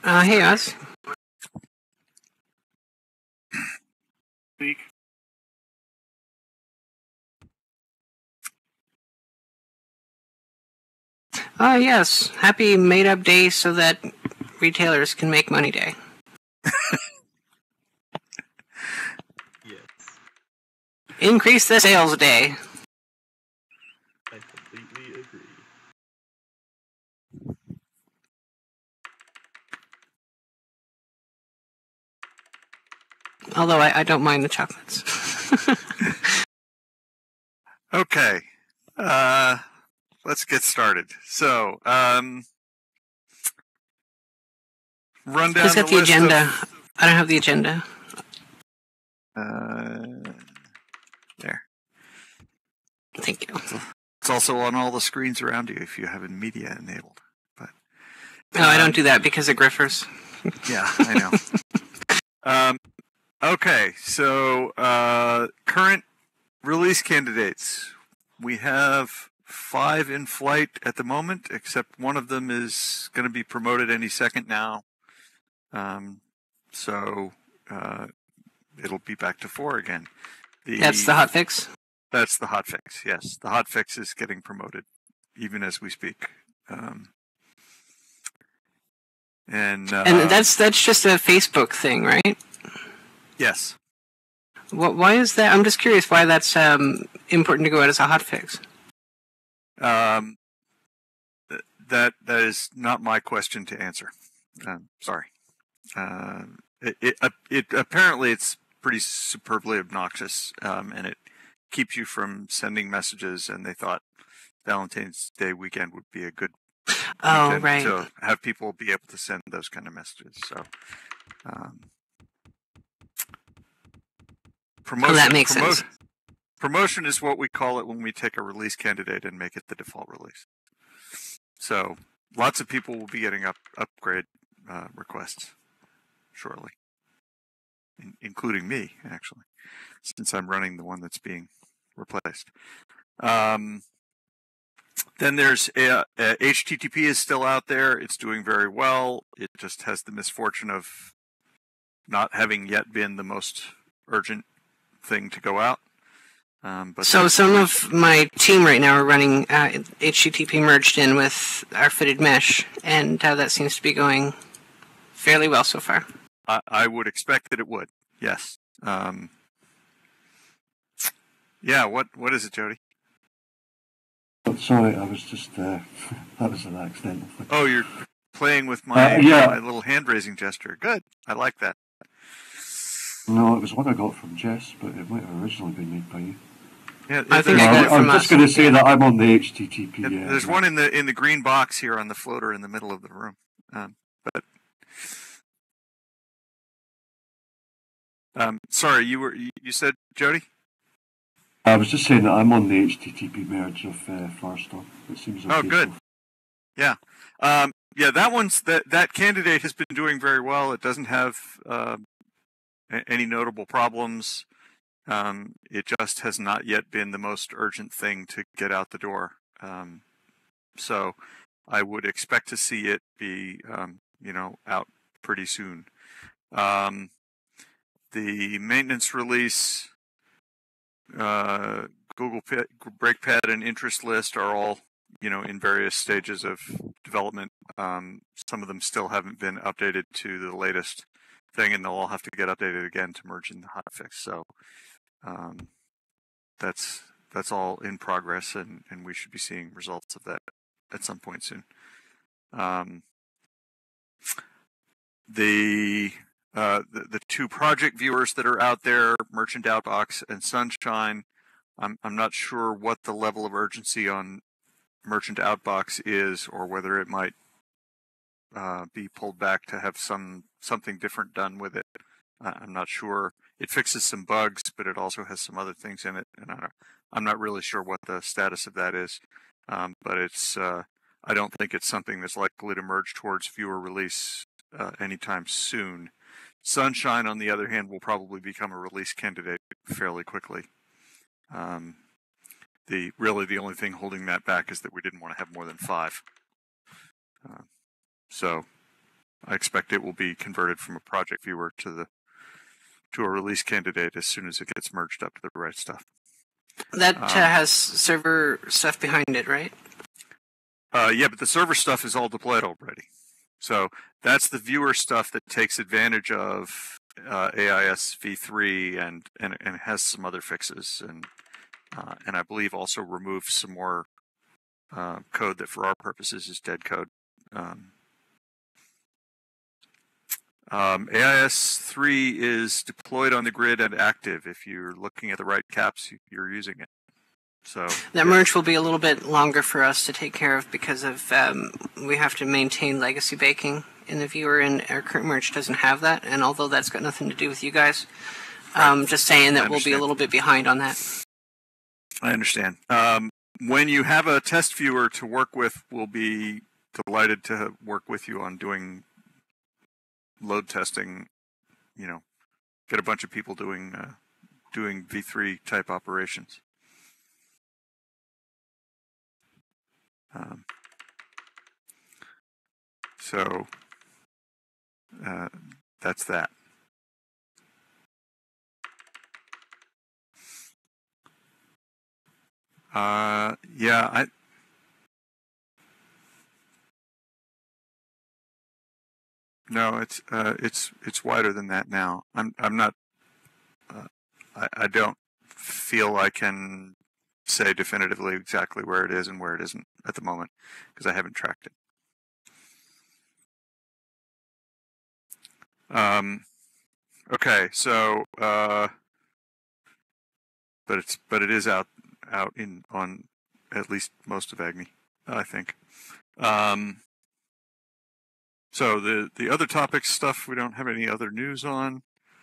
Hey, Oz. Week. Yes. Happy made-up day so that retailers can make money day. Yes, Increase the sales day. I completely agree. Although I don't mind the chocolates. Okay. Let's get started. So, run down Who's got the list agenda? I don't have the agenda. There. Thank you. It's also on all the screens around you if you have media enabled. But No, I don't do that because of Griffers. yeah, I know. Okay, so current release candidates. We have 5 in flight at the moment, except one of them is going to be promoted any second now. So it'll be back to 4 again. That's the hotfix? That's the hotfix, yes. The hotfix is getting promoted even as we speak. And that's just a Facebook thing, right? Yes. Why is that? I'm just curious why that's important to go out as a hotfix. That is not my question to answer. Sorry. It apparently it's pretty superbly obnoxious, and it keeps you from sending messages. And they thought Valentine's Day weekend would be a good weekend right. to have people be able to send those kind of messages. So, promotion. That makes sense. Promotion is what we call it when we take a release candidate and make it the default release. So lots of people will be getting upgrade requests shortly, including me, actually, since I'm running the one that's being replaced. Then there's HTTP is still out there. It's doing very well. It just has the misfortune of not having yet been the most urgent thing to go out. But so some of my team right now are running HTTP merged in with our fitted mesh, and that seems to be going fairly well so far. I would expect that it would. Yes. Yeah. What is it, Jody? Sorry, I was just that was an accidental thing. Oh, you're playing with my my little hand raising gesture. Good. I like that. No, it was one I got from Jess, but it might have originally been made by you. Yeah, I think I got it from I'm just going to say that I'm on the HTTP. Yeah, there's one in the green box here on the floater in the middle of the room. Sorry, you said, Jody? I was just saying that I'm on the HTTP merge of Firestorm. It seems okay. Oh, good. Yeah. Yeah, that candidate has been doing very well. It doesn't have any notable problems. It just has not yet been the most urgent thing to get out the door. So I would expect to see it be, out pretty soon. The maintenance release, Google Breakpad and interest list are all, in various stages of development. Some of them still haven't been updated to the latest thing, and they'll all have to get updated again to merge in the hotfix. So that's all in progress, and we should be seeing results of that at some point soon. The 2 project viewers that are out there, Merchant Outbox and Sunshine, I'm not sure what the level of urgency on Merchant Outbox is, or whether it might be pulled back to have something different done with it. I'm not sure. It fixes some bugs, but it also has some other things in it, and I'm not really sure what the status of that is. But it's I don't think it's something that's likely to merge towards viewer release anytime soon. Sunshine, on the other hand, will probably become a release candidate fairly quickly. The only thing holding that back is that we didn't want to have more than 5. So I expect it will be converted from a project viewer to a release candidate as soon as it gets merged up to the right stuff. That has server stuff behind it, right? Yeah, but the server stuff is all deployed already. So that's the viewer stuff that takes advantage of AIS v3 and has some other fixes and I believe also removes some more code that for our purposes is dead code. AIS 3 is deployed on the grid and active. If you're looking at the right caps, you're using it. So that merge will be a little bit longer for us to take care of because of we have to maintain legacy baking in the viewer, and our current merge doesn't have that. And although that's got nothing to do with you guys, just saying that we'll be a little bit behind on that. I understand. When you have a test viewer to work with, we'll be delighted to work with you on doing load testing. You know, get a bunch of people doing V3 type operations. So that's that. Yeah, no, it's wider than that now. I'm not. I don't feel I can say definitively exactly where it is and where it isn't at the moment because I haven't tracked it. Okay, so but it is out on at least most of Agni, I think. So the other topics stuff we don't have any other news on.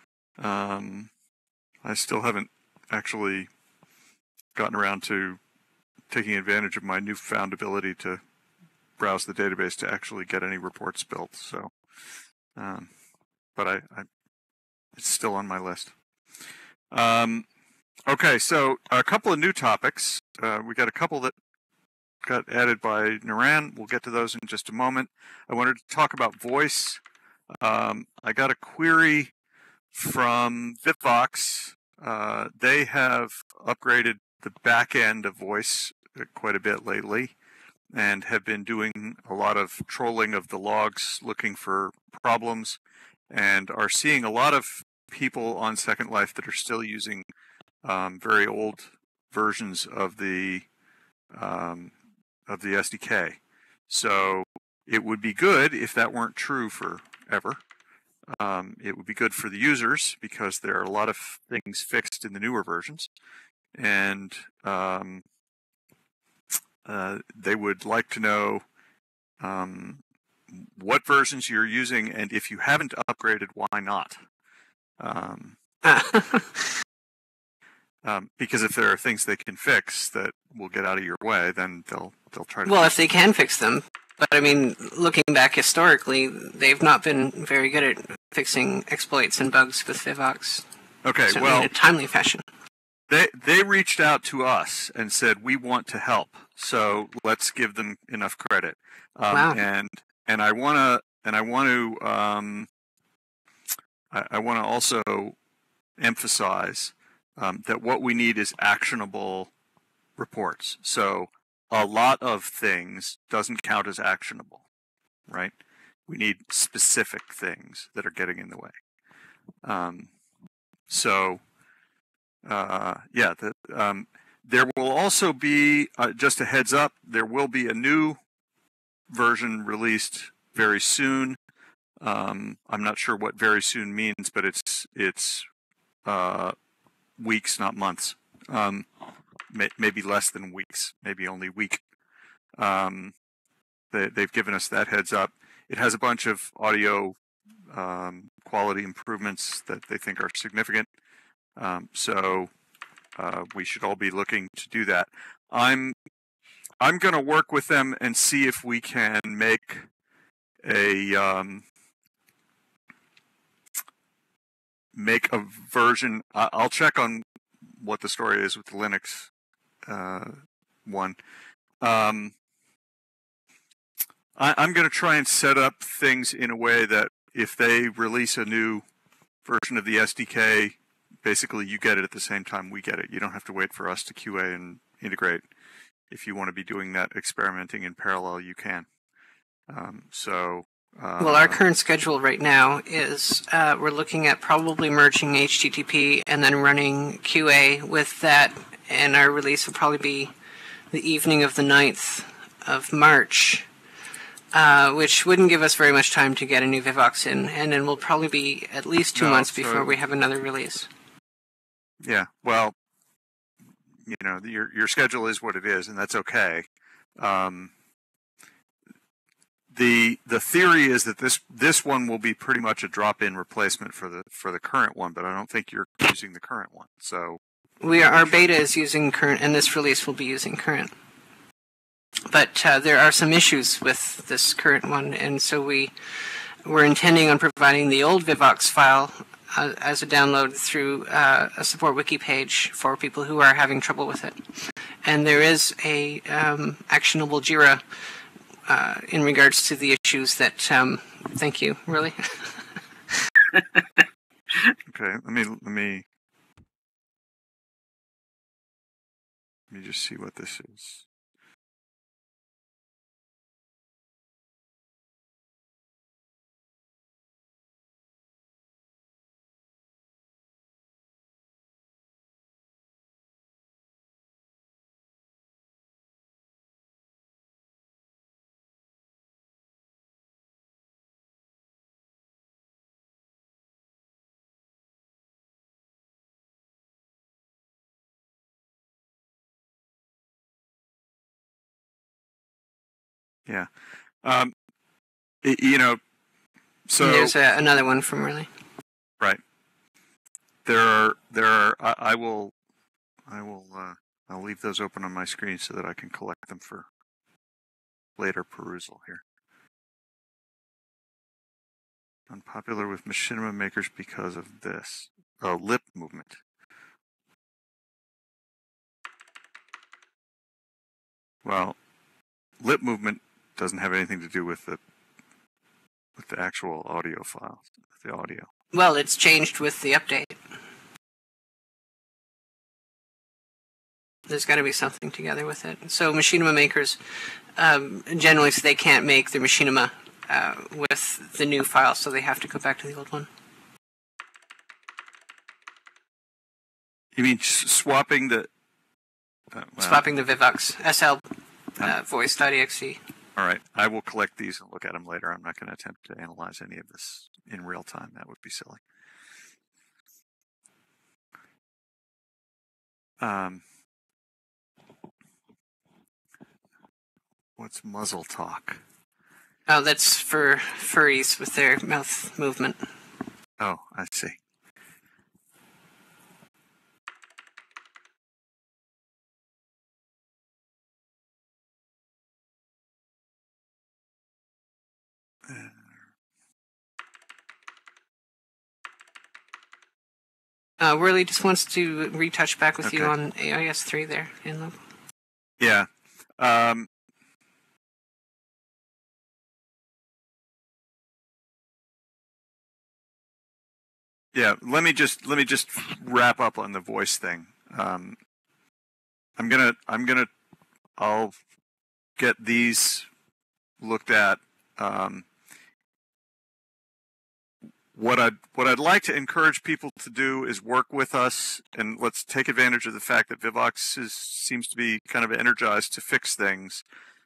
I still haven't actually gotten around to taking advantage of my newfound ability to browse the database to actually get any reports built. So, but it's still on my list. Okay, so a couple of new topics. We got a couple that got added by Naran. We'll get to those in just a moment. I wanted to talk about voice. I got a query from VipVox. They have upgraded the back end of voice quite a bit lately and have been doing a lot of trolling of the logs looking for problems and are seeing a lot of people on Second Life that are still using very old versions of the SDK. So it would be good if that weren't true forever. It would be good for the users because there are a lot of things fixed in the newer versions, and they would like to know what versions you're using, and if you haven't upgraded, why not? Because if there are things they can fix that will get out of your way, then they'll try to. Well, if they can fix them. But I mean, looking back historically, they've not been very good at fixing exploits and bugs with VipVox. Okay, certainly well, in a timely fashion. They reached out to us and said we want to help, so let's give them enough credit. Wow. And I want to also emphasize that what we need is actionable reports. So a lot of things doesn't count as actionable, right? We need specific things that are getting in the way. There will also be, just a heads up, there will be a new version released very soon. I'm not sure what very soon means, but it's weeks, not months. Maybe less than weeks, maybe only a week. They've given us that heads up. It has a bunch of audio quality improvements that they think are significant. So we should all be looking to do that. I'm going to work with them and see if we can make a version. I'll check on what the story is with the Linux one. I'm going to try and set up things in a way that if they release a new version of the SDK, basically you get it at the same time we get it. You don't have to wait for us to QA and integrate. If you want to be doing that experimenting in parallel, you can. Well, our current schedule right now is we're looking at probably merging HTTP and then running QA with that, and our release will probably be the evening of the 9th of March, which wouldn't give us very much time to get a new Vivox in, and then we'll probably be at least 2 months before we have another release. Yeah, well, you know, your schedule is what it is, and that's okay. The theory is that this one will be pretty much a drop-in replacement for the current one, but I don't think you're using the current one. So our beta is using current, and this release will be using current. But there are some issues with this current one, and so we're intending on providing the old Vivox file as a download through a support wiki page for people who are having trouble with it. And there is a actionable JIRA in regards to the issues that. Thank you. Really. Okay. Let me just see what this is. Yeah. You know, so And there's another one from Really. Right. There are. I'll leave those open on my screen so that I can collect them for later perusal here. Unpopular with machinima makers because of this. Oh, lip movement. Well, lip movement doesn't have anything to do with the actual audio files, the audio. Well, it's changed with the update. There's got to be something together with it. So machinima makers, generally, so they can't make their machinima with the new file, so they have to go back to the old one. You mean swapping the... Swapping the Vivox SL voice.exe. All right. I will collect these and look at them later. I'm not going to attempt to analyze any of this in real time. That would be silly. What's muzzle talk? Oh, that's for furries with their mouth movement. Oh, I see. Worley just wants to retouch back with you Okay. on AIS 3 there in local. Yeah. Yeah, let me just wrap up on the voice thing. I'll get these looked at. What I'd like to encourage people to do is work with us, and let's take advantage of the fact that Vivox seems to be kind of energized to fix things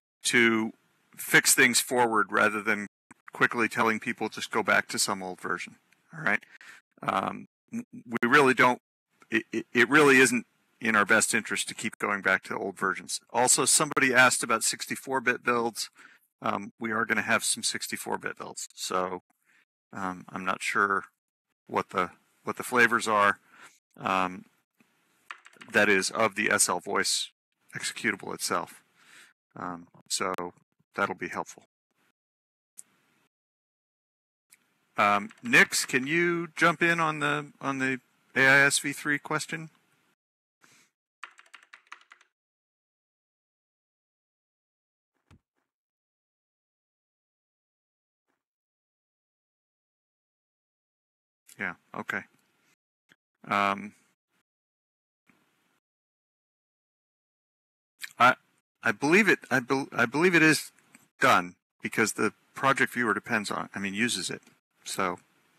forward rather than quickly telling people just go back to some old version. All right. We really don't. It really isn't in our best interest to keep going back to old versions. Also, somebody asked about 64-bit builds. We are going to have some 64-bit builds, so I'm not sure what the flavors are. That is of the SL Voice executable itself. So that'll be helpful. Nix, can you jump in on the AIS v3 question? Yeah. Okay. I believe it. I believe it is done because the project viewer depends on. I mean, uses it. So,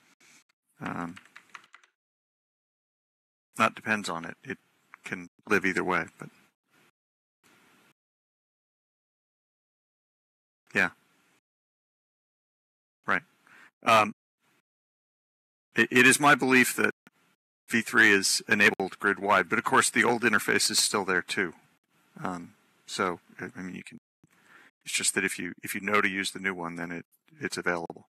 not depends on it. It can live either way. But yeah. Right. It is my belief that V3 is enabled grid wide, but of course the old interface is still there too. So I mean, you can. It's just that if you know to use the new one, then it's available.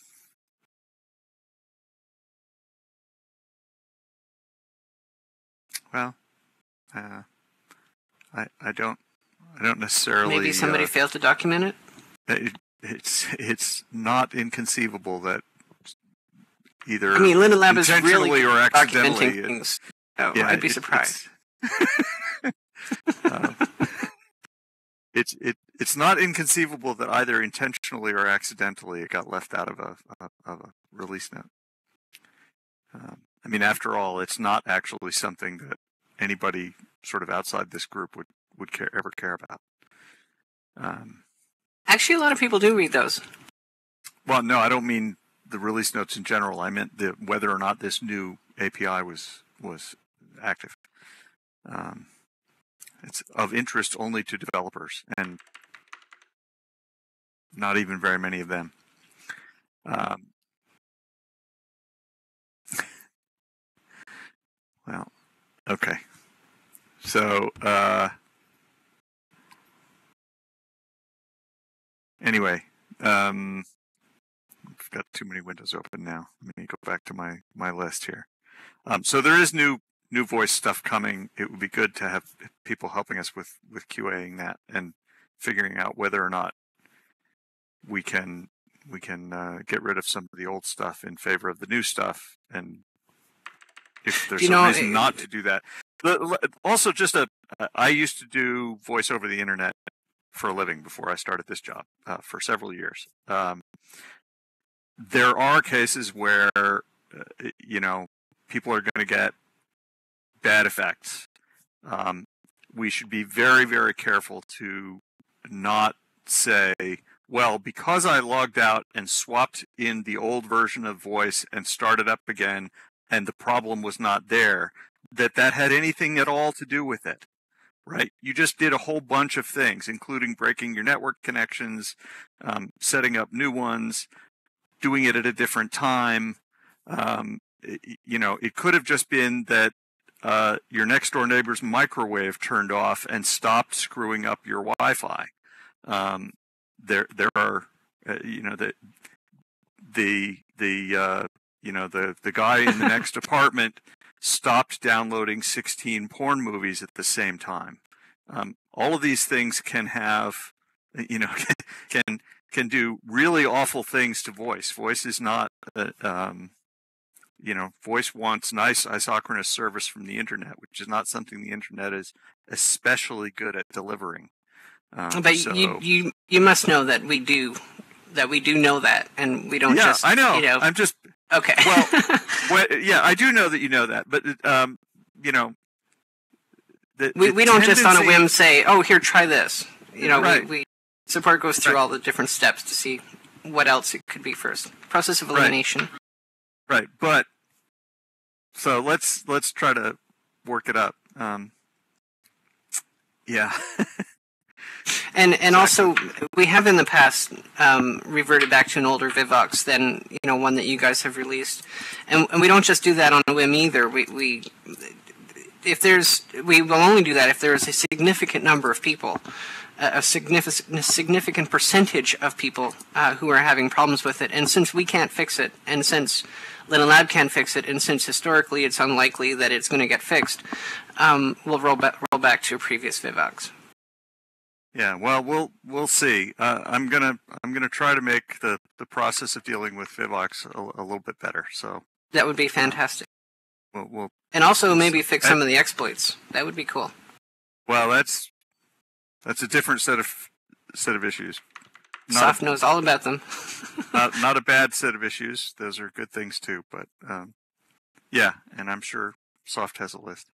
Well, I don't necessarily. Maybe somebody failed to document it. It's not inconceivable that either. I mean, Linda Lab is intentionally really or accidentally. documenting things. Oh, Yeah, I'd be surprised. It's not inconceivable that either intentionally or accidentally it got left out of a release note. I mean, after all, it's not actually something that anybody sort of outside this group would ever care about. Actually, a lot of people do read those. Well, no, I don't mean the release notes in general. I meant whether or not this new API was active. It's of interest only to developers, and not even very many of them. Well, okay. So, anyway, I've got too many windows open now. Let me go back to my list here. So there is new voice stuff coming. It would be good to have people helping us with QAing that and figuring out whether or not we can get rid of some of the old stuff in favor of the new stuff, and if there's a reason not to do that. Also, I used to do voice over the internet for a living before I started this job for several years. There are cases where people are going to get bad effects. We should be very, very careful to not say, well, because I logged out and swapped in the old version of voice and started up again, and the problem was not there, that had anything at all to do with it, right? You just did a whole bunch of things, including breaking your network connections, setting up new ones, doing it at a different time. It could have just been that your next door neighbor's microwave turned off and stopped screwing up your Wi-Fi. There are, the guy in the next apartment stopped downloading 16 porn movies at the same time. All of these things can have, can do really awful things to voice. Voice is not, voice wants nice isochronous service from the internet, which is not something the internet is especially good at delivering. But you must know that we do know that, and we don't just. Yeah, I know. I'm just okay. Well, yeah, I do know that you know that, but we don't just on a whim say, "Oh, here, try this." Right. We support goes through all the different steps to see what else it could be first. Process of elimination. Right, but so let's try to work it up. Yeah. And Exactly. Also, we have in the past reverted back to an older Vivox than one that you guys have released, and we don't just do that on a whim either. We will only do that if there is a significant number of people, a significant percentage of people who are having problems with it. And since we can't fix it, and since Linda Lab can't fix it, and since historically it's unlikely that it's going to get fixed, we'll roll back to a previous Vivox. Yeah, well, we'll see. I'm gonna try to make the process of dealing with Vivox a little bit better. So that would be fantastic. We'll and also maybe fix some of the exploits. That would be cool. Well, that's a different set of issues. Soft knows all about them. not a bad set of issues. Those are good things too. But yeah, and I'm sure Soft has a list.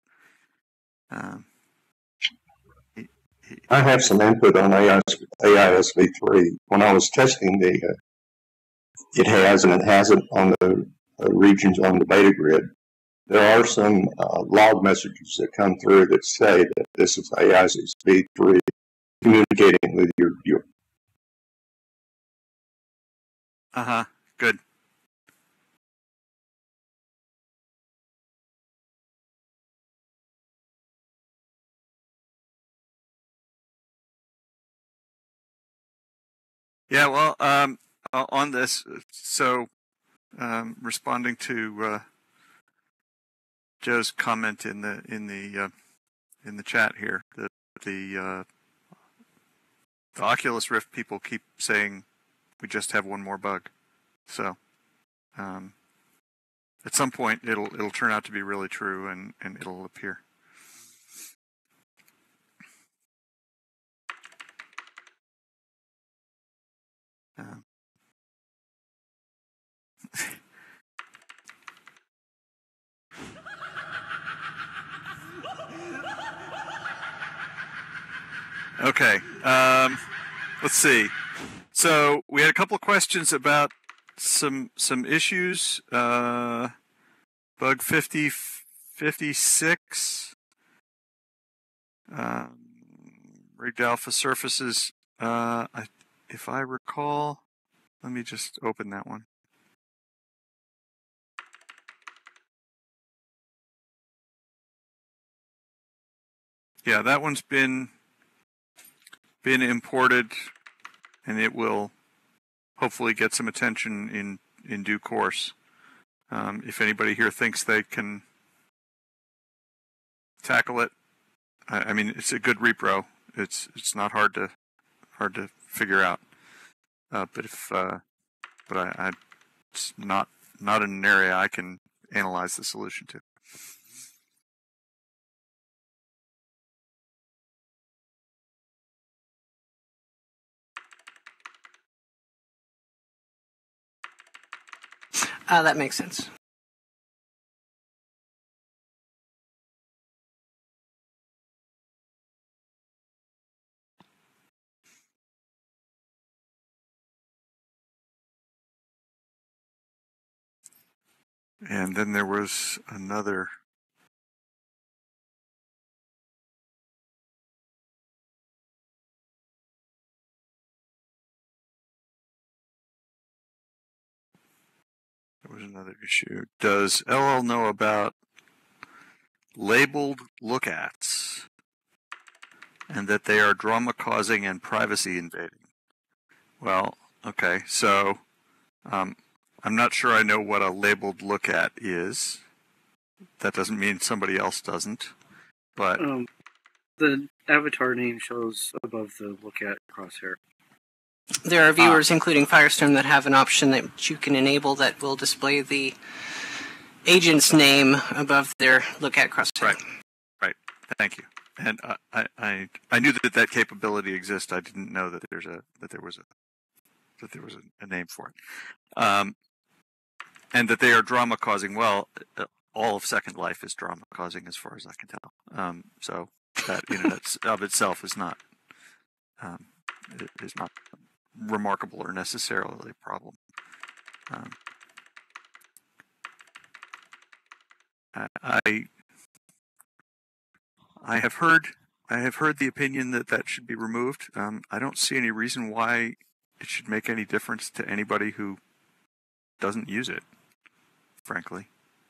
I have some input on AISV3. When I was testing it has and it hasn't on the regions on the beta grid. There are some log messages that come through that say that this is AISV3 communicating with your viewer. Good. Yeah, well, on this, so responding to Joe's comment in the chat here, that the Oculus Rift people keep saying we just have one more bug. So at some point it'll turn out to be really true, and it'll appear. Okay, let's see. So we had a couple of questions about some issues. Bug 5056. Rigged alpha surfaces. If I recall, let me just open that one. Yeah, that one's been imported, and it will hopefully get some attention in due course. If anybody here thinks they can tackle it, I mean, it's a good repro. It's not hard to figure out. But it's not in an area I can analyze the solution to. That makes sense. And then there was another. There was another issue. Does LL know about labeled lookats and that they are drama causing and privacy invading? Well, okay, so I'm not sure I know what a labeled lookat is. That doesn't mean somebody else doesn't, but the avatar name shows above the lookat crosshair. There are viewers, including Firestone, that have an option that you can enable that will display the agent's name above their lookat crosshair. Right. Thank you. And I knew that capability exists. I didn't know that there was a name for it, and that they are drama causing. Well, all of Second Life is drama causing, as far as I can tell. So that that's of itself is not remarkable or necessarily a problem. I have heard the opinion that should be removed. I don't see any reason why it should make any difference to anybody who doesn't use it, frankly.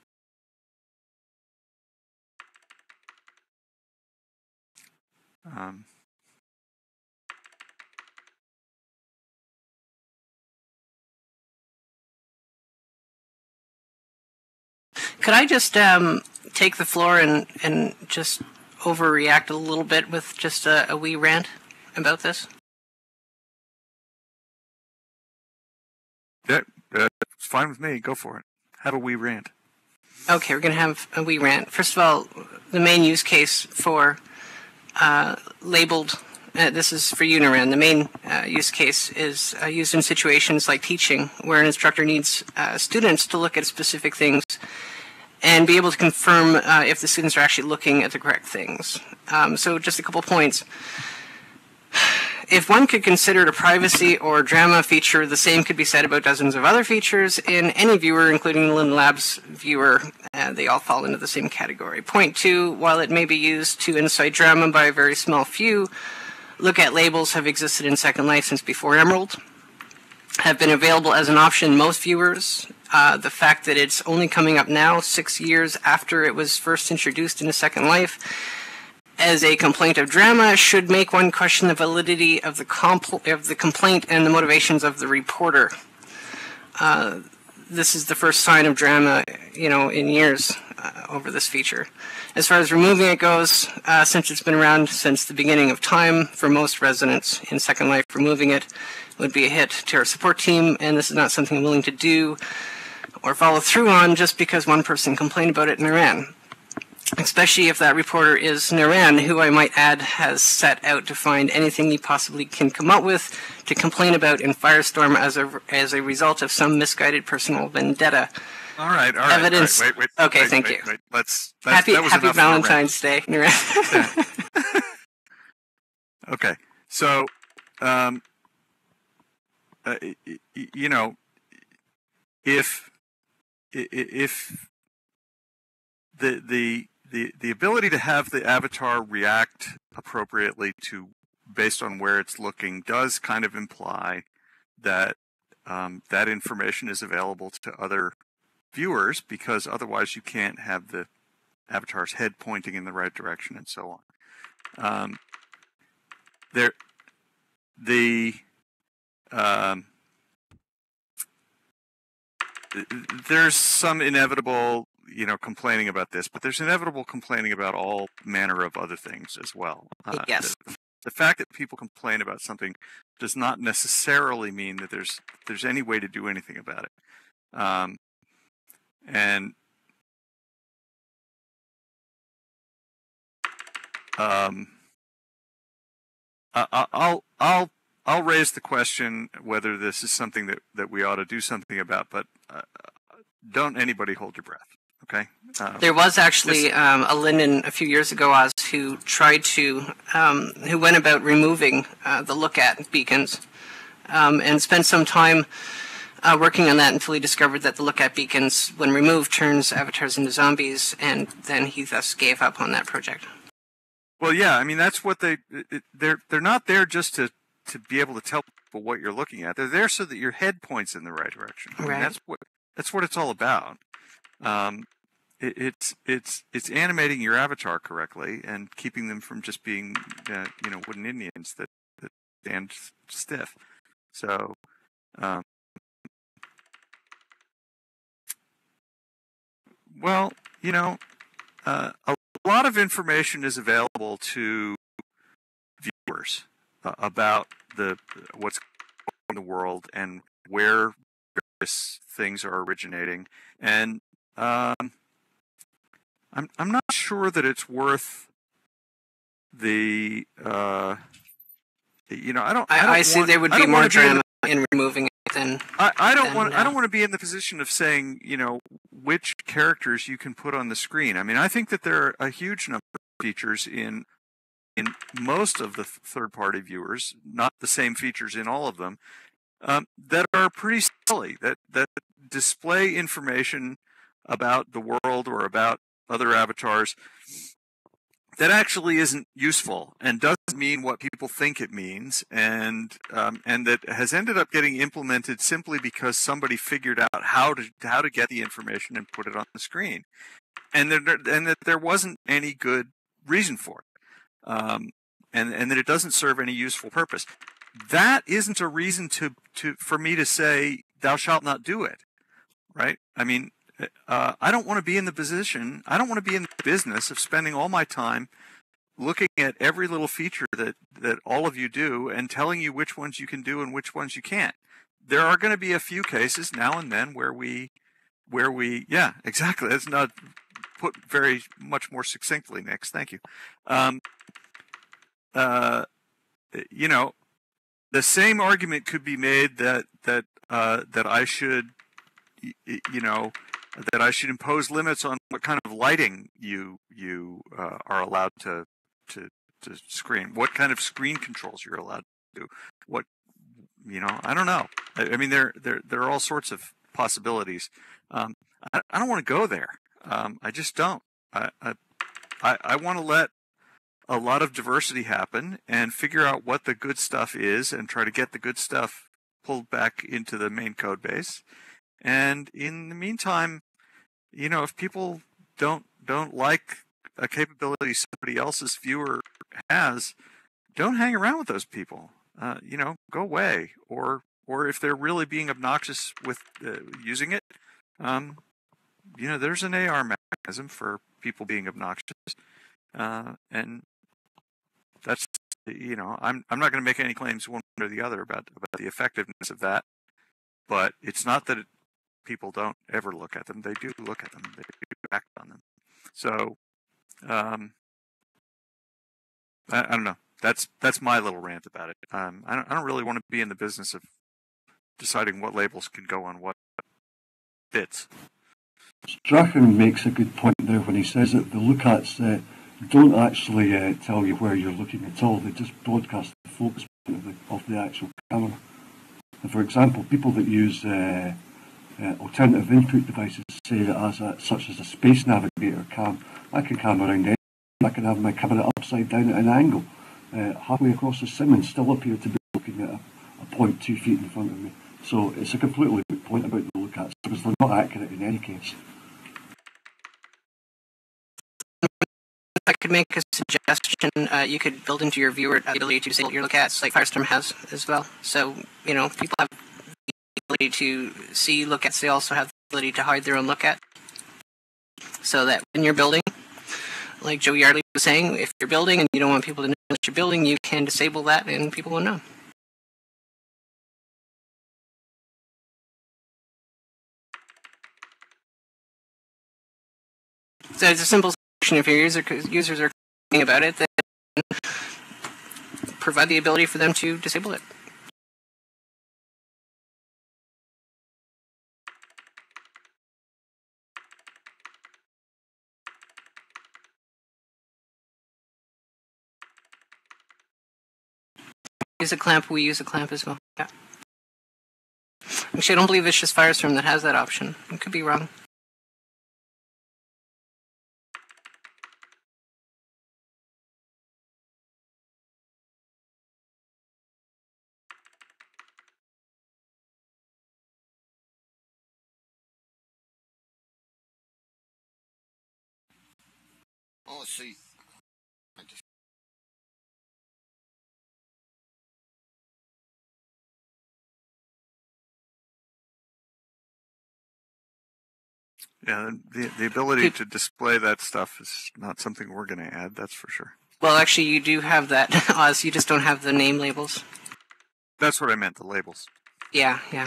Could I just take the floor and just overreact a little bit with just a wee rant about this? Yeah, it's fine with me. Go for it. Have a wee rant. Okay, we're going to have a wee rant. First of all, the main use case for labeled this is for you, Naran. The main use case is used in situations like teaching, where an instructor needs students to look at specific things and be able to confirm if the students are actually looking at the correct things. So just a couple points. If one could consider it a privacy or drama feature, the same could be said about dozens of other features in any viewer, including the Lynn Labs viewer. They all fall into the same category. Point two, while it may be used to incite drama by a very small few, look at labels have existed in Second Life since before Emerald, have been available as an option in most viewers. The fact that it's only coming up now, 6 years after it was first introduced into Second Life, as a complaint of drama should make one question the validity of the complaint and the motivations of the reporter. This is the first sign of drama, in years over this feature. As far as removing it goes, since it's been around since the beginning of time for most residents in Second Life, removing it would be a hit to our support team, and this is not something I'm willing to do or follow through on just because one person complained about it in Iran. Especially if that reporter is Naran, who I might add has set out to find anything he possibly can come up with to complain about in Firestorm as a result of some misguided personal vendetta. All right. Evidence. Wait. Okay, thank you. Happy Valentine's Day, Naran. Okay, so, if the ability to have the avatar react appropriately to based on where it's looking does kind of imply that that information is available to other viewers, because otherwise you can't have the avatar's head pointing in the right direction and so on. There's some inevitable complaining about this, but there's inevitable complaining about all manner of other things as well. Yes. The fact that people complain about something does not necessarily mean that there's any way to do anything about it. And I'll raise the question whether this is something that we ought to do something about, but don't anybody hold your breath. Okay. There was actually a Linden a few years ago, Oz, who tried to, who went about removing the look at beacons, and spent some time working on that until he discovered that the look at beacons, when removed, turns avatars into zombies, and then he thus gave up on that project. Well, yeah, I mean that's what they're not there just to be able to tell people what you're looking at. They're there so that your head points in the right direction. I mean, right. That's what it's all about. It's animating your avatar correctly and keeping them from just being wooden Indians that stand stiff. So a lot of information is available to viewers about what's going on in the world and where various things are originating, and I'm not sure that it's worth the I see there would be more drama in removing it than I don't want to be in the position of saying which characters you can put on the screen. I mean, I think that there are a huge number of features in most of the third-party viewers, not the same features in all of them, that are pretty silly, that display information about the world or about other avatars that actually isn't useful and doesn't mean what people think it means, and that has ended up getting implemented simply because somebody figured out how to get the information and put it on the screen, and that there wasn't any good reason for it, and that it doesn't serve any useful purpose. That isn't a reason for me to say thou shalt not do it, right? I mean, I don't want to be in the position. I don't want to be in the business of spending all my time looking at every little feature that all of you do and telling you which ones you can do and which ones you can't. There are going to be a few cases now and then where we, yeah, exactly. That's not put very much more succinctly, Nix. Thank you. you know, the same argument could be made that I should, you know, that I should impose limits on what kind of lighting you are allowed to screen, what kind of screen controls you're allowed to do, what, you know, I don't know. I mean, there are all sorts of possibilities. I don't want to go there. I just don't. I want to let a lot of diversity happen and figure out what the good stuff is and try to get the good stuff pulled back into the main code base. And in the meantime, you know, if people don't like a capability somebody else's viewer has, don't hang around with those people. You know, go away. Or if they're really being obnoxious with using it, you know, there's an AR mechanism for people being obnoxious, and that's, you know, I'm not going to make any claims one way or the other about the effectiveness of that, but it's not that people don't ever look at them. They do look at them. They do act on them. So, I don't know. That's my little rant about it. I don't really want to be in the business of deciding what labels can go on what bits. Strachan makes a good point there when he says that the lookouts don't actually tell you where you're looking at all. They just broadcast the focus point of the actual camera. And for example, people that use alternative input devices say that such as a space navigator cam, I can cam around anything. I can have my camera upside down at an angle, halfway across the sim, and still appear to be looking at a point 2 feet in front of me. So it's a completely good point about the lookouts, because they're not accurate in any case. I could make a suggestion. You could build into your viewer the ability to disable your lookouts, like Firestorm has as well. So, you know, people have the ability to see lookouts. They also have the ability to hide their own lookout. So that when you're building, like Joe Yardley was saying, if you're building and you don't want people to know that you're building, you can disable that and people will know. So it's a simple solution. If your users are complaining about it, then provide the ability for them to disable it. Use a clamp, we use a clamp as well. Yeah. Actually, I don't believe it's just Firestorm that has that option. I could be wrong. Oh, see. Yeah, the ability to display that stuff is not something we're going to add, that's for sure. Well, actually, you do have that, Oz. You just don't have the name labels. That's what I meant, the labels. Yeah, yeah.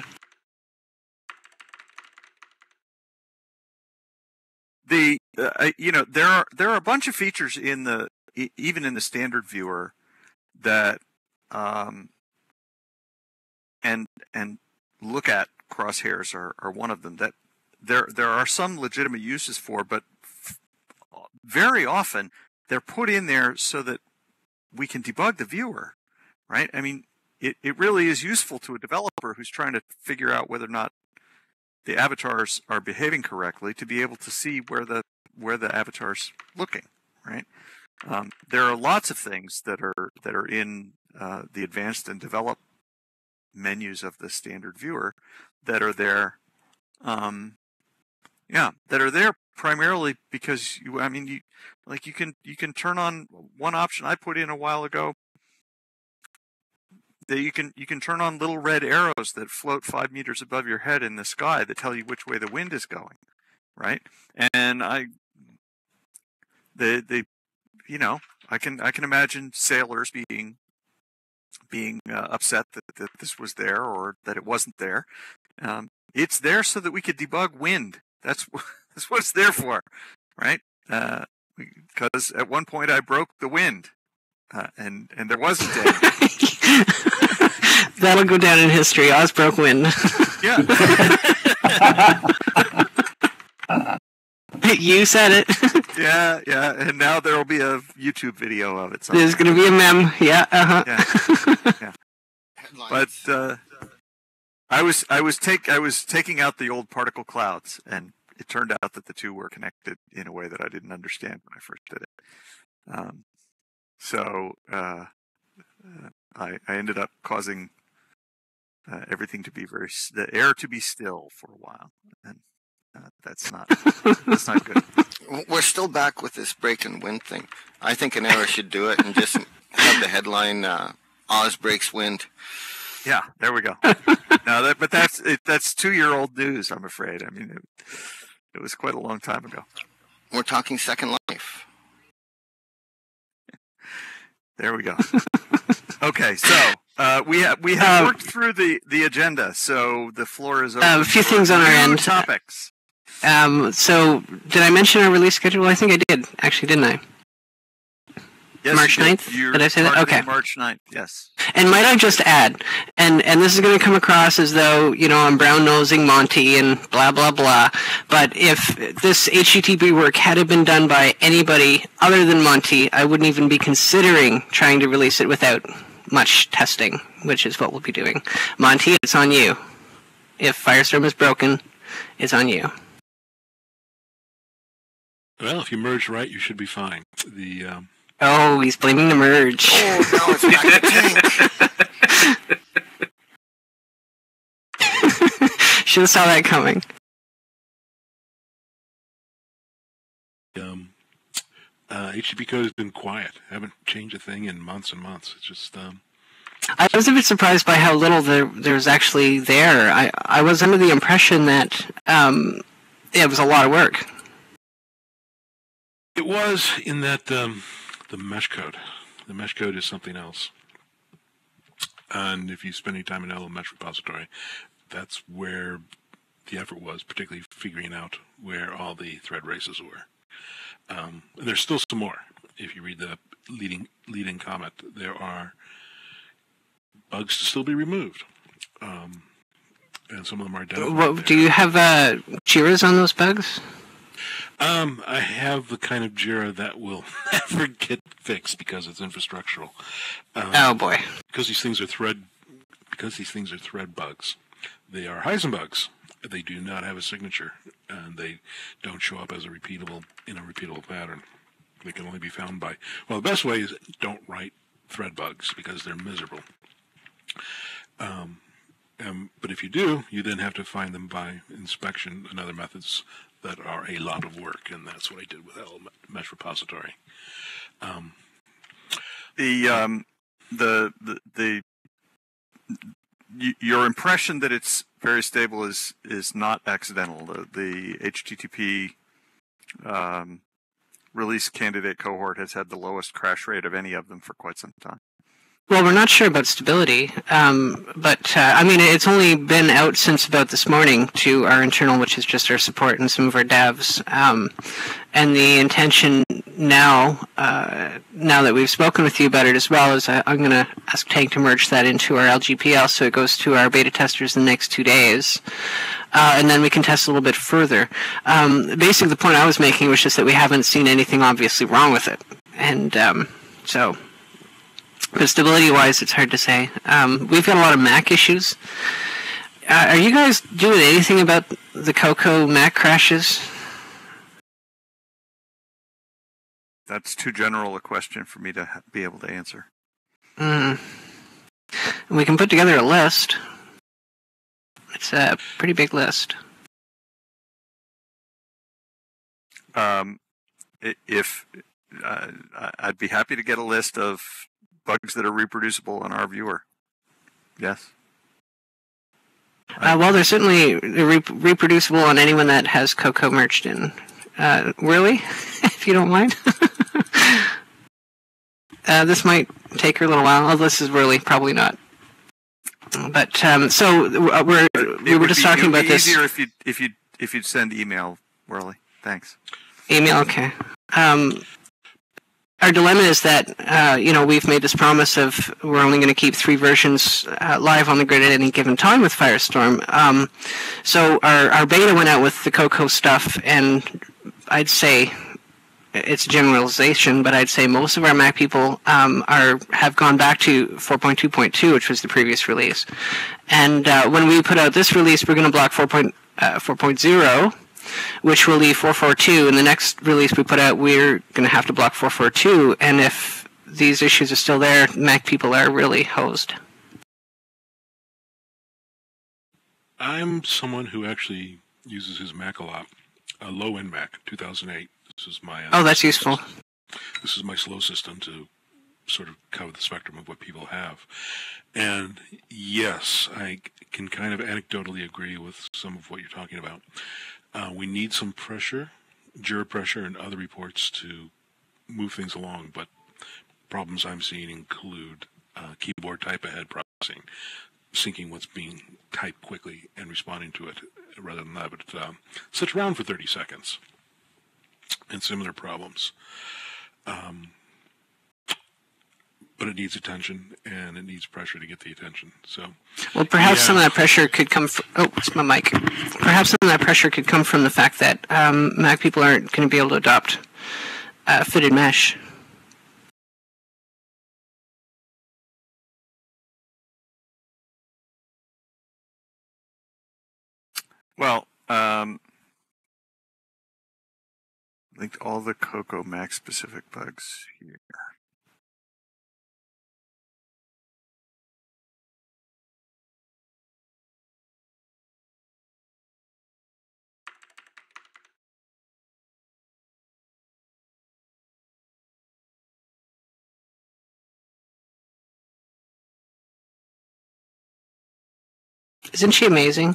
You know, there are a bunch of features in the even in the standard viewer that and look at crosshairs are one of them that there are some legitimate uses for, but very often they're put in there so that we can debug the viewer, right? I mean, it really is useful to a developer who's trying to figure out whether or not the avatars are behaving correctly to be able to see where the avatar's looking, right? There are lots of things that are in the advanced and developed menus of the standard viewer that are there. That are there primarily because you can turn on one option I put in a while ago. That you can turn on little red arrows that float 5 meters above your head in the sky that tell you which way the wind is going, right? And I can imagine sailors being upset that this was there or that it wasn't there. It's there so that we could debug wind. That's what it's there for, right? Because at one point I broke the wind, and there wasn't any. That'll go down in history. Oz broke wind. Yeah. You said it. Yeah, and now there will be a YouTube video of it. There's going to be a meme. Yeah, Yeah. But I was taking out the old particle clouds, and it turned out that the two were connected in a way that I didn't understand when I first did it. So I ended up causing everything to be the air to be still for a while, and that's not good. We're still back with this break and wind thing. I think an era should do it and just have the headline Oz breaks wind. Yeah, there we go. No, but that's 2-year-old news, I'm afraid. I mean, it was quite a long time ago. We're talking Second Life. There we go. Okay, so we have worked through the agenda, so the floor is open. A few things on our end. Topics. So, did I mention our release schedule? I think I did, actually, didn't I? Yes, March 9th? Did I say that? Okay. March 9th, yes. And might I just add, and this is going to come across as though, I'm brown-nosing Monty and blah, blah, blah, but if this HTTP work had been done by anybody other than Monty, I wouldn't even be considering trying to release it without much testing, which is what we'll be doing. Monty, it's on you. If Firestorm is broken, it's on you. Well, if you merge right, you should be fine. Oh, he's blaming the merge. Oh, now it's back to tank. Should have saw that coming. HTTP code has been quiet. I haven't changed a thing in months and months. It's just... I was a bit surprised by how little there's actually there. I was under the impression that it was a lot of work. It was in that the mesh code. The mesh code is something else. And if you spend any time in LL Mesh repository, that's where the effort was, particularly figuring out where all the thread races were. And there's still some more. If you read the leading comment, there are bugs to still be removed. And some of them are identified. Do you have JIRAs on those bugs? I have the kind of JIRA that will never get fixed because it's infrastructural. Oh boy! Because these things are thread bugs. They are Heisenbugs. They do not have a signature, and they don't show up as in a repeatable pattern. They can only be found by. Well, the best way is don't write thread bugs because they're miserable. But if you do, you then have to find them by inspection and other methods that are a lot of work, and that's what I did with LL Mesh repository. Your impression that it's very stable is not accidental. The HTTP release candidate cohort has had the lowest crash rate of any of them for quite some time. Well, we're not sure about stability, but I mean, it's only been out since about this morning to our internal, which is just our support and some of our devs. And the intention now that we've spoken with you about it as well, is I'm going to ask Tank to merge that into our LGPL so it goes to our beta testers in the next 2 days. And then we can test a little bit further. Basically, the point I was making was just that we haven't seen anything obviously wrong with it. And so... But stability-wise, it's hard to say. We've got a lot of Mac issues. Are you guys doing anything about the Cocoa Mac crashes? That's too general a question for me to be able to answer. We can put together a list. It's a pretty big list. I'd be happy to get a list of bugs that are reproducible on our viewer. Yes. Well, they're certainly reproducible on anyone that has Cocoa merged in. Really? If you don't mind. This might take her a little while. Oh, this is really probably not. But so we were just talking about this. It would be easier if you'd send email, Worley. Thanks. Email, okay. Are our dilemma is that we've made this promise of we're only going to keep 3 versions live on the grid at any given time with Firestorm. So our beta went out with the Cocoa stuff, and I'd say it's a generalization, but I'd say most of our Mac people have gone back to 4.2.2, which was the previous release. And when we put out this release, we're going to block 4.0, which will leave 4.4.2. In the next release we put out, we're going to have to block 4.4.2. And if these issues are still there, Mac people are really hosed. I'm someone who actually uses his Mac a lot. A low-end Mac, 2008. This is my. Oh, that's useful. This is my slow system to sort of cover the spectrum of what people have. And yes, I can kind of anecdotally agree with some of what you're talking about. We need some pressure, Jira pressure, and other reports to move things along. But problems I'm seeing include keyboard type ahead processing, syncing what's being typed quickly and responding to it rather than that. But sits around for 30 seconds. And similar problems. But it needs attention, and it needs pressure to get the attention. So, well, perhaps some of that pressure could come from... Oh, it's my mic. Perhaps some of that pressure could come from the fact that Mac people aren't going to be able to adopt fitted mesh. Well, linked all the Cocoa Mac specific bugs here. Isn't she amazing?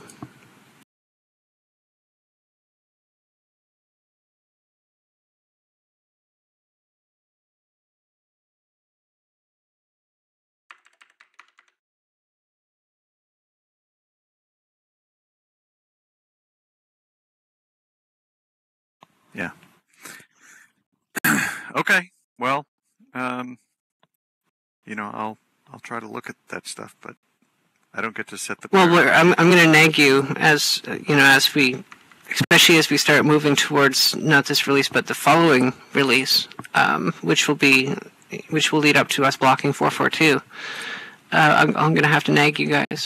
Yeah. Okay. Well, I'll try to look at that stuff, but I don't get to set the. Well, I'm going to nag you as especially as we start moving towards not this release but the following release, which will lead up to us blocking 4.4.2. I'm going to have to nag you guys.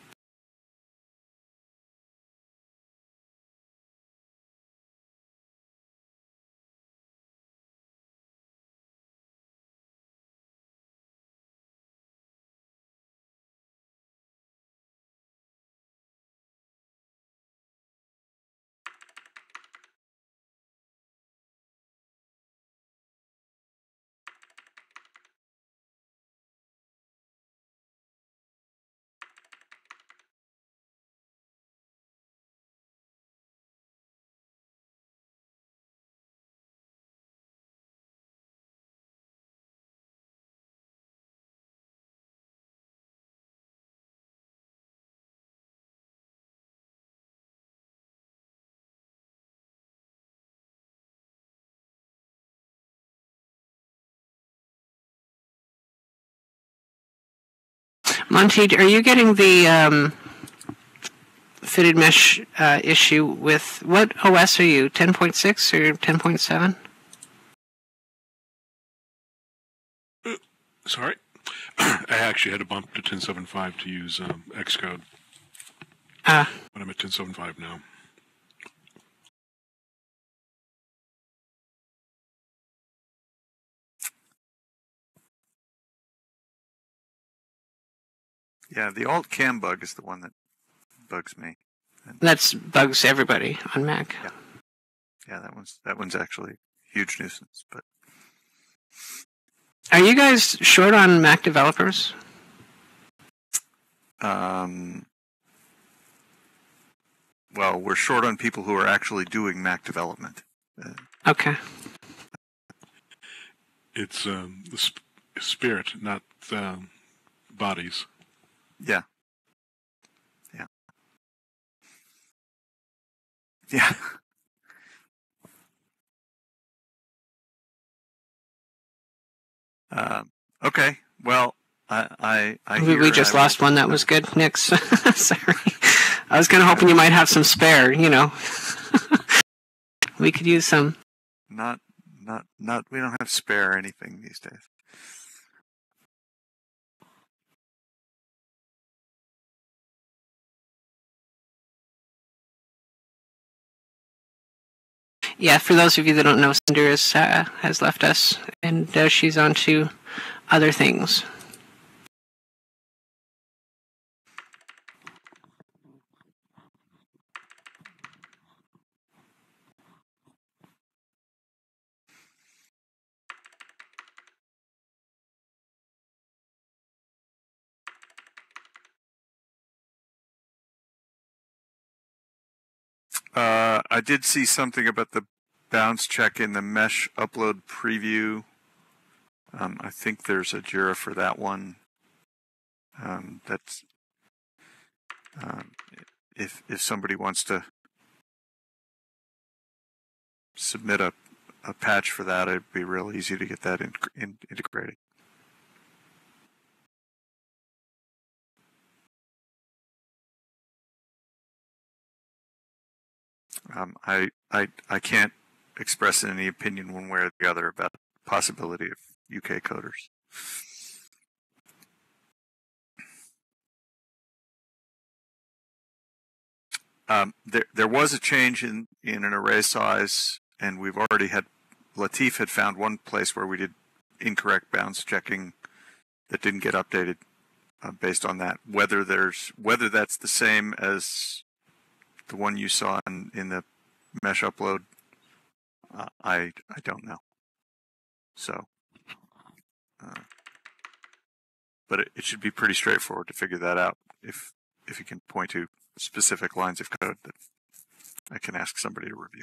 Monty, are you getting the fitted mesh issue with what OS are you? 10.6 or 10.7? Sorry. I actually had to bump to 10.7.5 to use Xcode. But I'm at 10.7.5 now. Yeah, the alt cam bug is the one that bugs me. That's bugs everybody on Mac. Yeah, that one's actually a huge nuisance. But are you guys short on Mac developers? Well, we're short on people who are actually doing Mac development. Okay. It's the spirit, not bodies. Yeah. Yeah. Yeah. Okay. Well, I We just lost one that was good, Nick. Sorry. I was kind of hoping you might have some spare, We could use some. Not. We don't have spare anything these days. Yeah, for those of you that don't know, Cinder has left us, and she's on to other things. I did see something about the bounce check in the mesh upload preview. I think there's a JIRA for that one. That's if somebody wants to submit a patch for that, it'd be real easy to get that integrated. I can't express any opinion one way or the other about the possibility of UK coders. There was a change in an array size, and we've already had Latif had found one place where we did incorrect bounds checking that didn't get updated based on that. Whether that's the same as the one you saw in the mesh upload, I don't know. So, but it should be pretty straightforward to figure that out if you can point to specific lines of code that I can ask somebody to review.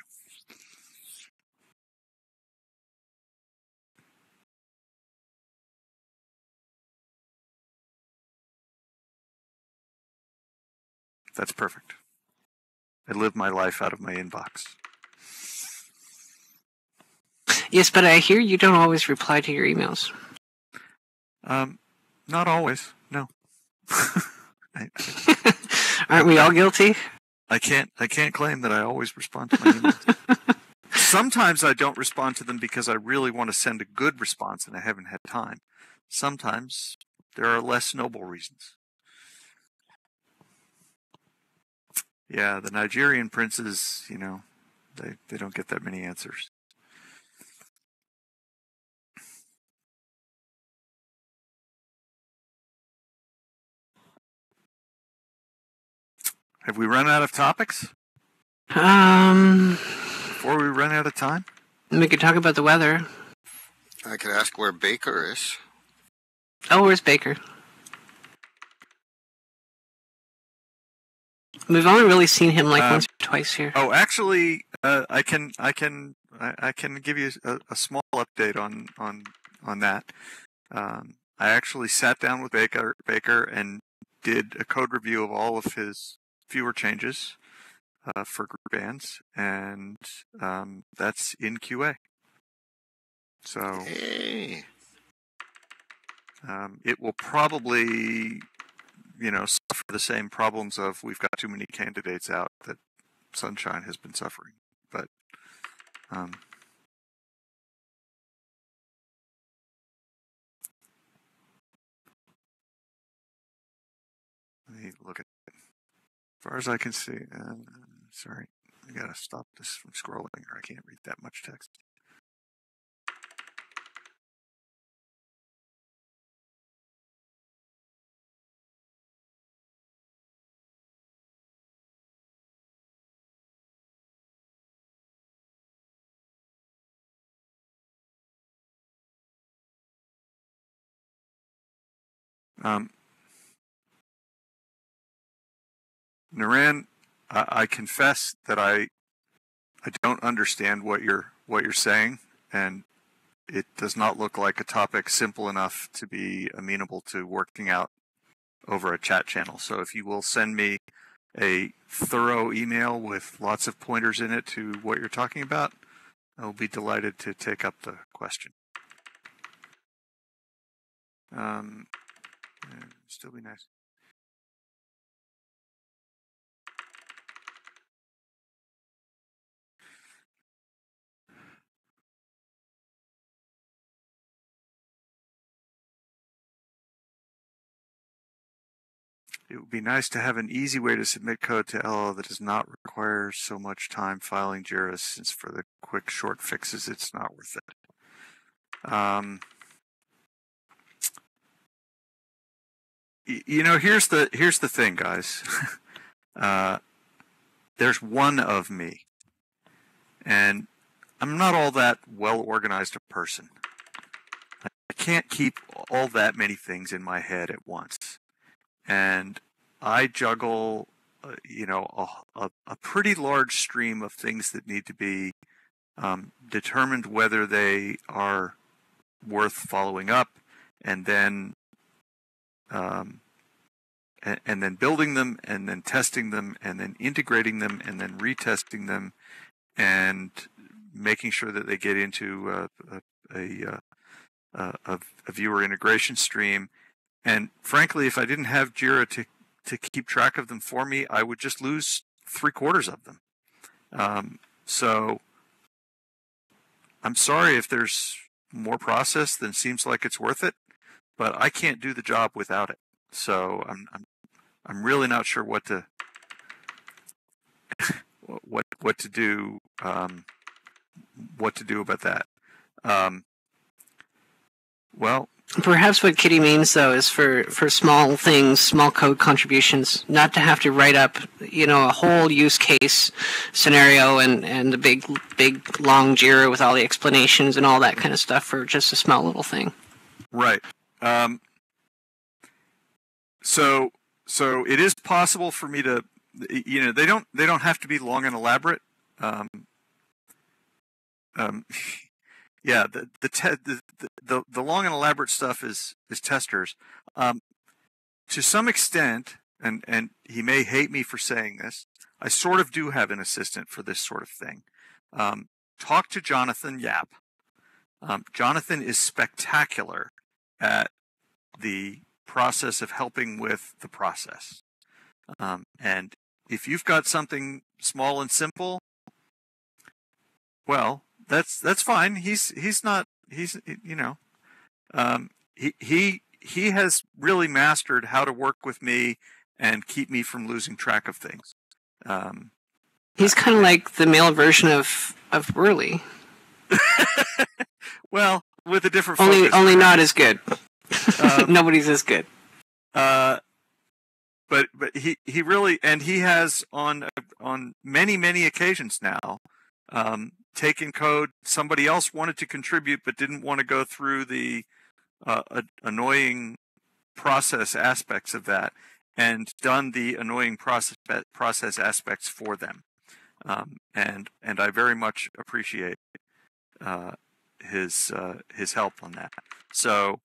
That's perfect. I live my life out of my inbox. Yes, but I hear you don't always reply to your emails. Not always, no. Aren't we all guilty? I can't claim that I always respond to my emails. Sometimes I don't respond to them because I really want to send a good response and I haven't had time. Sometimes there are less noble reasons. Yeah, the Nigerian princes, they don't get that many answers. Have we run out of topics? Before we run out of time? We could talk about the weather. I could ask where Baker is. Oh, where's Baker? We've only really seen him once or twice here. Oh, actually, I can give you a small update on that. I actually sat down with Baker and did a code review of all of his viewer changes for group bands, and that's in QA. So hey. It will probably suffer the same problems of we've got too many candidates out that Sunshine has been suffering. But let me look at it. As far as I can see, sorry, I gotta stop this from scrolling or I can't read that much text. Naran, I confess that I don't understand what you're saying, and it does not look like a topic simple enough to be amenable to working out over a chat channel. So if you will send me a thorough email with lots of pointers in it to what you're talking about, I'll be delighted to take up the question. Still be nice. It would be nice to have an easy way to submit code to LL that does not require so much time filing JIRA, since for the quick, short fixes, it's not worth it. Here's the thing, guys. There's one of me, and I'm not all that well organized a person. I can't keep all that many things in my head at once. And I juggle, a pretty large stream of things that need to be determined whether they are worth following up, and then building them, and then testing them, and then integrating them, and then retesting them, and making sure that they get into a viewer integration stream. And frankly, if I didn't have JIRA to keep track of them for me, I would just lose 3/4 of them. So I'm sorry if there's more process than seems like it's worth it, but I can't do the job without it. So I'm really not sure what to what to do about that. Well, perhaps what Kitty means, though, is for small things, small code contributions, not to have to write up, a whole use case scenario and the big long JIRA with all the explanations and all that kind of stuff for just a small little thing. Right. So it is possible for me to, they don't have to be long and elaborate. Yeah, the long and elaborate stuff is testers. To some extent, and he may hate me for saying this, I sort of do have an assistant for this sort of thing. Talk to Jonathan Yap. Jonathan is spectacular at the process of helping with the process. And if you've got something small and simple, well, that's fine. He has really mastered how to work with me and keep me from losing track of things. He's kind of like the male version of Burley. Well, with a different focus. Only not as good. Nobody's as good. But he really, and he has on many occasions now taken code somebody else wanted to contribute but didn't want to go through the annoying process aspects of that, and done the annoying process aspects for them. And I very much appreciate his help on that. So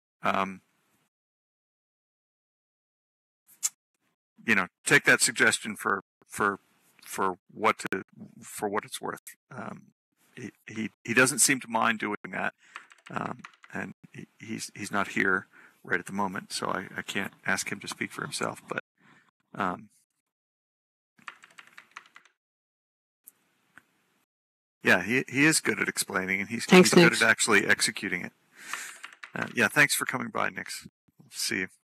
take that suggestion for what it's worth. He doesn't seem to mind doing that, and he's not here right at the moment, so I can't ask him to speak for himself. But yeah, he is good at explaining, and he's good at actually executing it. Yeah, thanks for coming by, Nix. See you.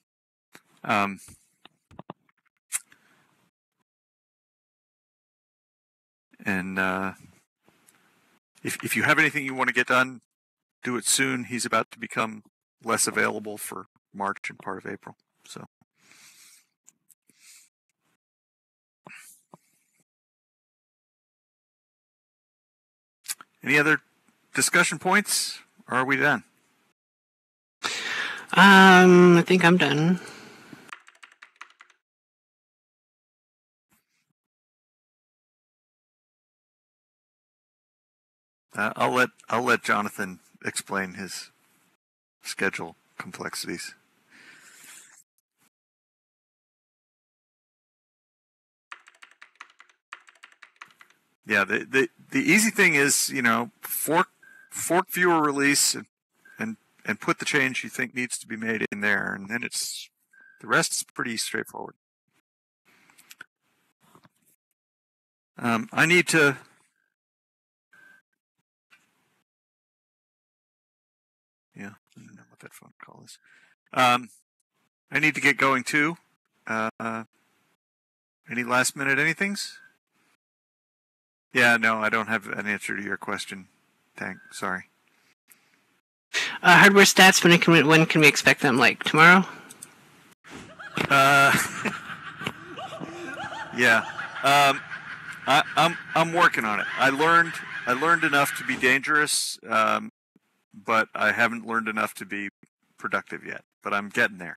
And if you have anything you want to get done, do it soon. He's about to become less available for March and part of April. So, any other discussion points, or are we done? I think I'm done. I'll let Jonathan explain his schedule complexities. Yeah, the easy thing is, fork viewer release and and put the change you think needs to be made in there, and then the rest is pretty straightforward. I need to. Yeah, I don't know what that phone call is. I need to get going too. Any last minute anythings? Yeah, no, I don't have an answer to your question. Sorry. Hardware stats. When can we expect them? Like tomorrow? Yeah. I'm working on it. I learned enough to be dangerous, but I haven't learned enough to be productive yet. But I'm getting there.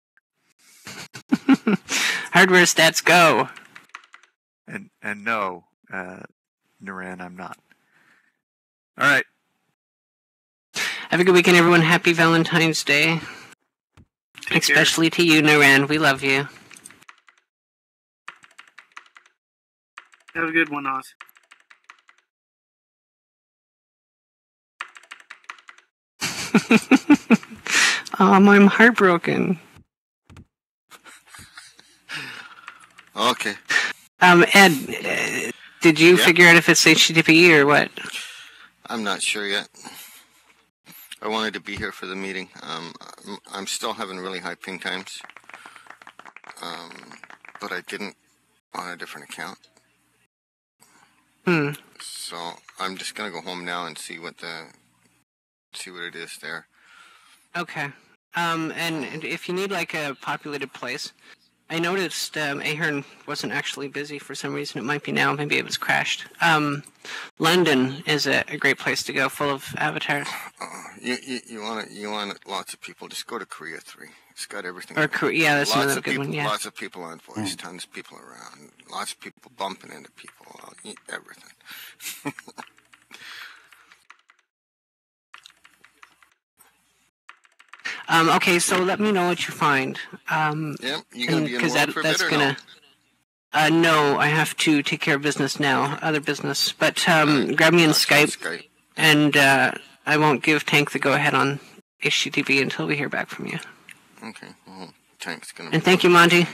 Hardware stats go. And no, Naran, I'm not. All right. Have a good weekend, everyone. Happy Valentine's Day. Especially to you, Naran. We love you. Have a good one, Oz. I'm heartbroken. Okay. Ed, did you figure out if it's HTTP or what? I'm not sure yet. I wanted to be here for the meeting. I'm still having really high ping times, but I didn't on a different account. So I'm just gonna go home now and see what it is there. Okay. And if you need like a populated place, I noticed Ahern wasn't actually busy for some reason. It might be now. Maybe it was crashed. London is a great place to go, full of avatars. You want lots of people? Just go to Korea 3. It's got everything. Or Korea, that's another good one. Yeah. Lots of people on voice, tons of people around, lots of people bumping into people, everything. Okay, so let me know what you find. Yeah, you gonna be in work for a bit or no? No, I have to take care of business now, other business. But grab me in Skype, and I won't give Tank the go-ahead on HTTP until we hear back from you. Okay, well, Tank's gonna. And thank you, Monty.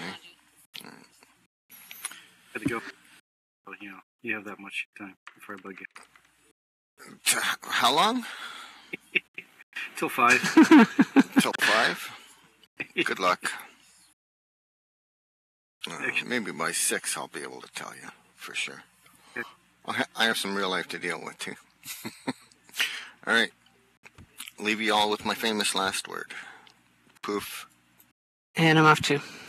Gotta go. Oh, you have that much time before I bug you. How long? Till 5. Till 5? Good luck. Maybe by 6 I'll be able to tell you, for sure. I have some real life to deal with, too. Alright. Leave you all with my famous last word. Poof. And I'm off too.